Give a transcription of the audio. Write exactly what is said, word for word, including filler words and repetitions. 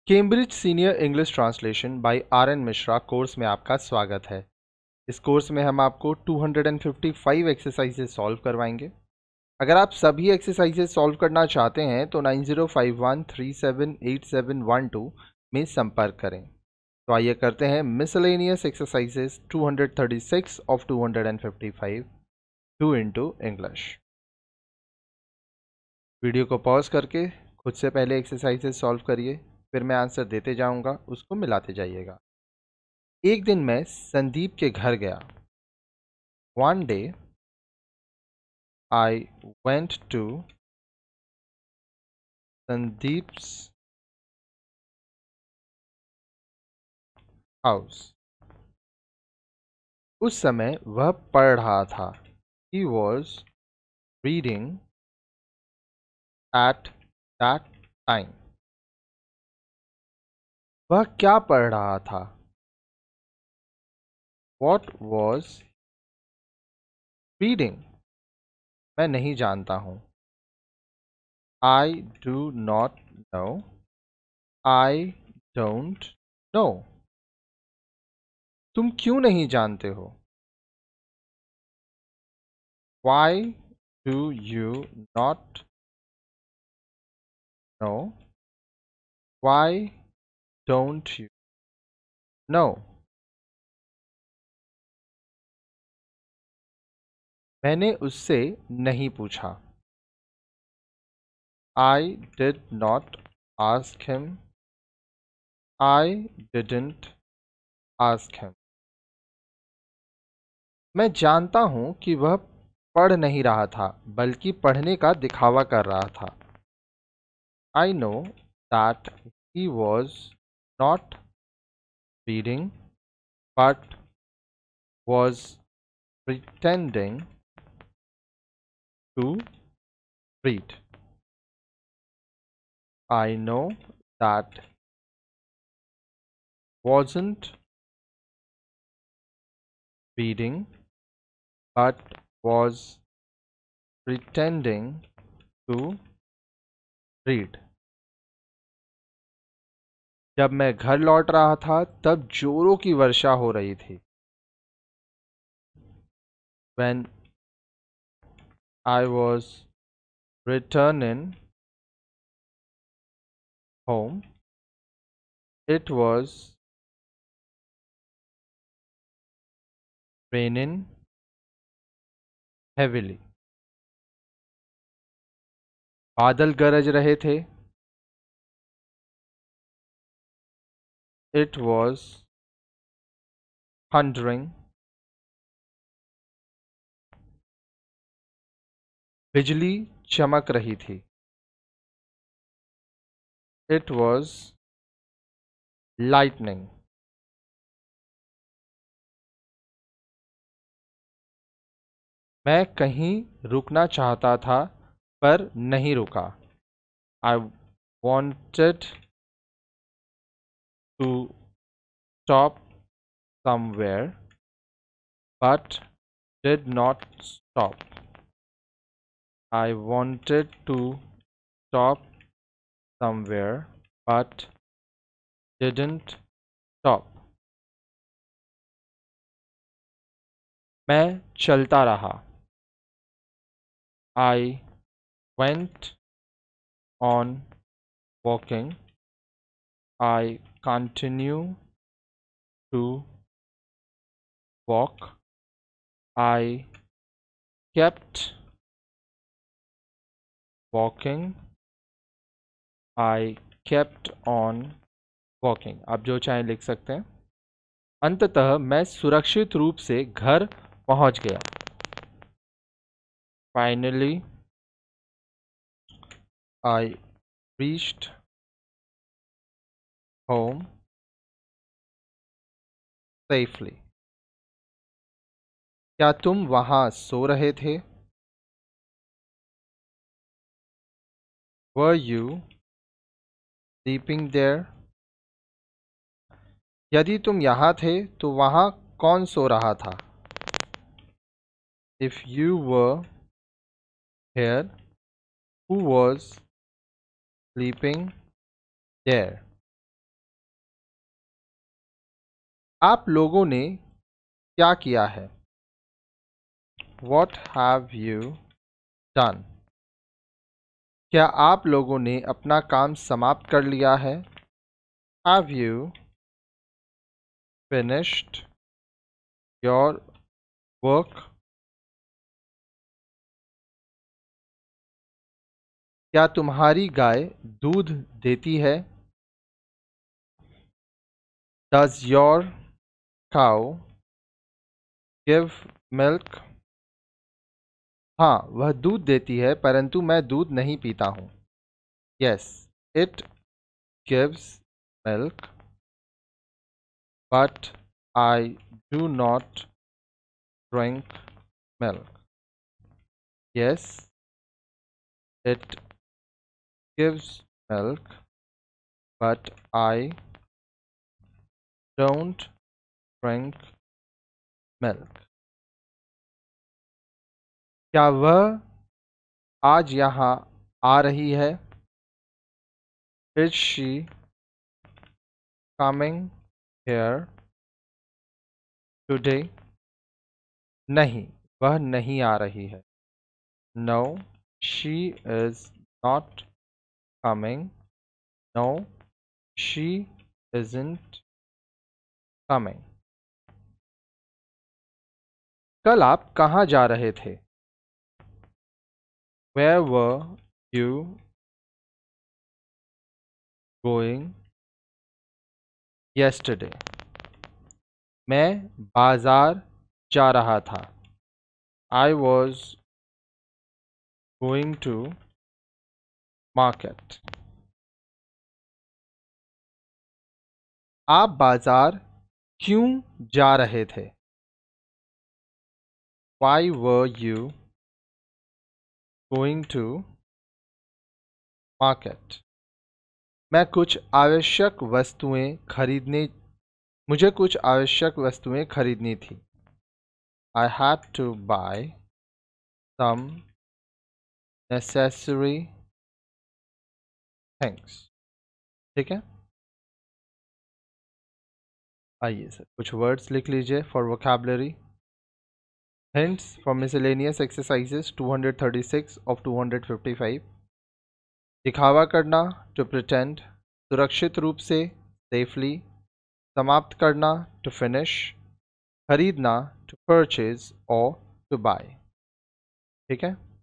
Cambridge senior English translation by R N Mishra course में आपका स्वागत है। इस कोर्स में हम आपको दो सौ पचपन एक्सरसाइजेज सॉल्व करवाएंगे। अगर आप सभी एक्सरसाइजेज सॉल्व करना चाहते हैं तो nine zero five one three seven eight seven one two में संपर्क करें। तो आइए करते हैं मिसलेनियस एक्सरसाइजेज दो सौ छत्तीस ऑफ दो सौ पचपन टू इंटू इंग्लिश। वीडियो को पॉज करके खुद से पहले एक्सरसाइजेज सॉल्व करिए, फिर मैं आंसर देते जाऊंगा, उसको मिलाते जाइएगा। एक दिन मैं संदीप के घर गया। One day I went to Sandeep's house. उस समय वह पढ़ रहा था। He was reading at that time. वह क्या पढ़ रहा था? What was reading? मैं नहीं जानता हूँ। I do not know. I don't know. तुम क्यों नहीं जानते हो? Why do you not know? Why don't you know? मैंने उससे नहीं पूछा। I did not ask him. I didn't ask him. मैं जानता हूँ कि वह पढ़ नहीं रहा था, बल्कि पढ़ने का दिखावा कर रहा था। I know that he was not reading, but was pretending to read. I know that wasn't reading but was pretending to read. जब मैं घर लौट रहा था तब जोरों की वर्षा हो रही थी। When I was returning home, it was raining heavily. बादल गरज रहे थे। It was thundering. बिजली चमक रही थी। It was lightning. मैं कहीं रुकना चाहता था पर नहीं रुका। I wanted to stop somewhere but did not stop. I wanted to stop somewhere but didn't stop. मैं चलता रहा। I went on walking. I continue to walk. I kept walking. I kept on walking. आप जो चाहें लिख सकते हैं। अंततः मैं सुरक्षित रूप से घर पहुंच गया। Finally, I reached home safely. क्या तुम वहां सो रहे थे? Were you sleeping there? यदि तुम यहाँ थे तो वहाँ कौन सो रहा था? If you were here, who was sleeping there? आप लोगों ने क्या किया है? What have you done? क्या आप लोगों ने अपना काम समाप्त कर लिया है? Have you finished your work? क्या तुम्हारी गाय दूध देती है? Does your cow give milk? हाँ, वह दूध देती है परंतु मैं दूध नहीं पीता हूँ। Yes, it gives milk, but I do not drink milk. Yes, it gives milk, but I don't drink milk. क्या वह आज यहाँ आ रही है? Is she coming here today? नहीं, वह नहीं आ रही है। No, she is not coming. No, she isn't coming. कल आप कहाँ जा रहे थे? Where were you going yesterday? मैं बाजार जा रहा था। I was going to market. आप बाजार क्यों जा रहे थे? Why were you going to market? मैं कुछ आवश्यक वस्तुएं खरीदने मुझे कुछ आवश्यक वस्तुएं खरीदनी थी। I had to buy some necessary things. ठीक है, आइए सर कुछ वर्ड्स लिख लीजिए for vocabulary. Hints for miscellaneous exercises two hundred thirty six of two hundred fifty five. दिखावा करना, टू प्रिटेंड। सुरक्षित रूप से, सेफली। समाप्त करना, टू फिनिश। खरीदना, टू परचेज और टू बाय। ठीक है।